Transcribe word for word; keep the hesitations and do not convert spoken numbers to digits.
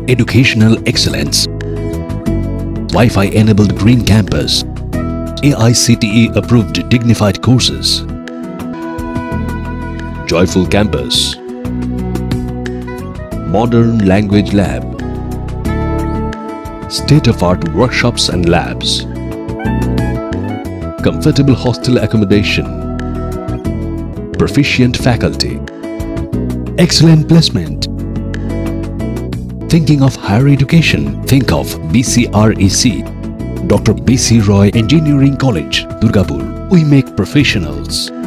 educational excellence, Wi-Fi enabled green campus, A I C T E approved dignified courses, joyful campus, modern language lab, state-of-art workshops and labs, comfortable hostel accommodation, proficient faculty, excellent placement. Thinking of higher education? Think of B C R E C, Doctor B C Roy Engineering College, Durgapur. We make professionals.